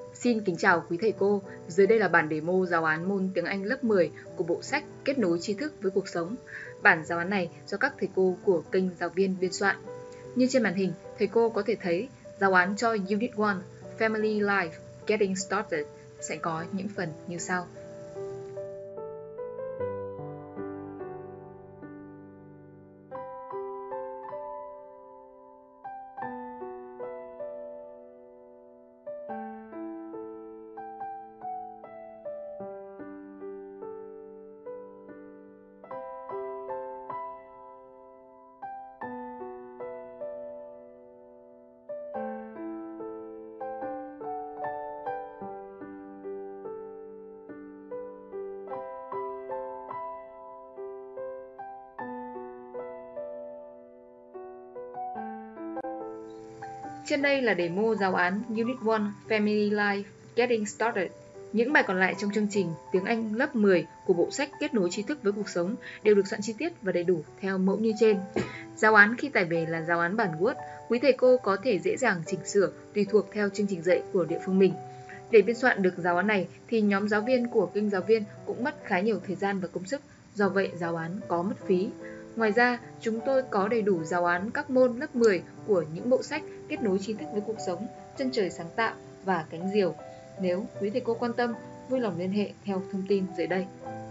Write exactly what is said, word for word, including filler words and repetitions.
Xin kính chào quý thầy cô, dưới đây là bản demo giáo án môn tiếng Anh lớp mười của bộ sách Kết nối tri thức với cuộc sống. Bản giáo án này do các thầy cô của kênh Giáo viên biên soạn. Như trên màn hình, thầy cô có thể thấy giáo án cho Unit một Family Life Getting Started sẽ có những phần như sau. Trên đây là demo giáo án Unit một Family Life Getting Started. Những bài còn lại trong chương trình tiếng Anh lớp mười của bộ sách Kết nối tri thức với cuộc sống đều được soạn chi tiết và đầy đủ theo mẫu như trên. Giáo án khi tải về là giáo án bản Word, quý thầy cô có thể dễ dàng chỉnh sửa tùy thuộc theo chương trình dạy của địa phương mình. Để biên soạn được giáo án này thì nhóm giáo viên của kênh Giáo viên cũng mất khá nhiều thời gian và công sức, do vậy giáo án có mất phí. Ngoài ra, chúng tôi có đầy đủ giáo án các môn lớp mười của những bộ sách Kết nối tri thức với cuộc sống, Chân trời sáng tạo và Cánh diều. Nếu quý thầy cô quan tâm, vui lòng liên hệ theo thông tin dưới đây.